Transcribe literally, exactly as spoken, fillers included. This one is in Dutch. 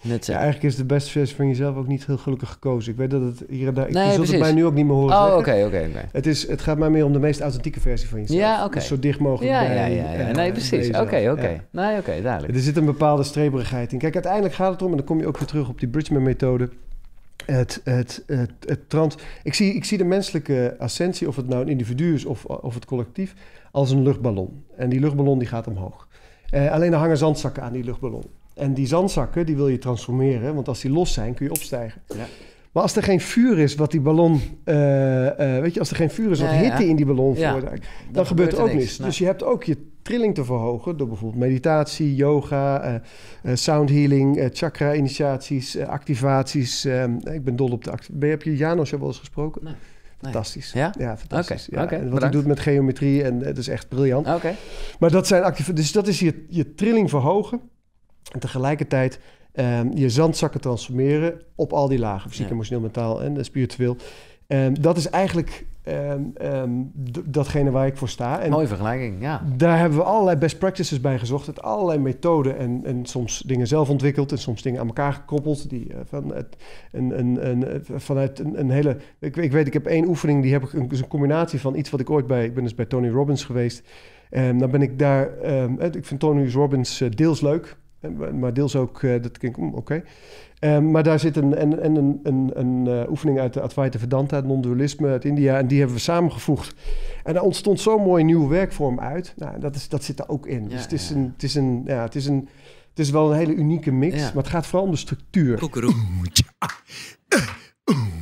Net ja, eigenlijk is de beste versie van jezelf ook niet heel gelukkig gekozen. Ik weet dat het hier en daar... Ik, Nee, je zult precies. het mij nu ook niet meer horen Oh, zeggen. oké, oké, oké. Het, is, het gaat mij meer om de meest authentieke versie van jezelf. Ja, oké. Dus zo dicht mogelijk Ja, bij... ja, ja, ja. eh, Nee, bij precies. jezelf. Oké, oké. Ja. Nee, oké, duidelijk. Er zit een bepaalde streberigheid in. Kijk, uiteindelijk gaat het om, en dan kom je ook weer terug op die Bridgman-methode. Het, het, het, het trans... Ik zie, ik zie de menselijke ascensie, of het nou een individu is of, of het collectief, als een luchtballon. En die luchtballon die gaat omhoog. Uh, alleen er hangen zandzakken aan die luchtballon. En die zandzakken, die wil je transformeren, want als die los zijn, kun je opstijgen. Ja. Maar als er geen vuur is wat die ballon... Uh, uh, weet je, als er geen vuur is wat Ja, ja. hitte in die ballon Ja. veroorzaakt, dan, Dan gebeurt er ook niks. niks. Nee. Dus je hebt ook je trilling te verhogen door bijvoorbeeld meditatie, yoga, uh, uh, sound healing, uh, chakra-initiaties, uh, activaties. Um, ik ben dol op de activatie. Ben je, heb je Janos wel eens gesproken? Nee. Fantastisch. Ja? Ja, fantastisch. Oké, Ja. oké, En wat bedankt. hij doet met geometrie, en het is echt briljant. Oké. Okay. Maar dat zijn actieve... Dus dat is je, je trilling verhogen en tegelijkertijd um, je zandzakken transformeren op al die lagen. Fysiek, Ja. emotioneel, mentaal en uh, spiritueel. Um, dat is eigenlijk um, um, d- datgene waar ik voor sta. En mooie vergelijking, ja. daar hebben we allerlei best practices bij gezocht. Het allerlei methoden en, en soms dingen zelf ontwikkeld en soms dingen aan elkaar gekoppeld. Die, uh, van het, een, een, een, vanuit een, een hele... Ik, ik weet, ik heb één oefening, die heb ik een, dus een combinatie van iets wat ik ooit bij... Ik ben dus bij Tony Robbins geweest. En dan ben ik daar... Um, ik vind Tony Robbins uh, deels leuk, maar deels ook... Uh, dat denk ik, oké. Okay. Um, maar daar zit een, een, een, een, een uh, oefening uit de Advaita Vedanta, het non-dualisme uit India. En die hebben we samengevoegd. En daar ontstond zo'n mooie nieuwe werkvorm uit. Nou, dat, is, dat zit er ook in. Ja, dus het is, ja. een, het, is een, ja, het, is een, het is wel een hele unieke mix. Ja. Maar het gaat vooral om de structuur.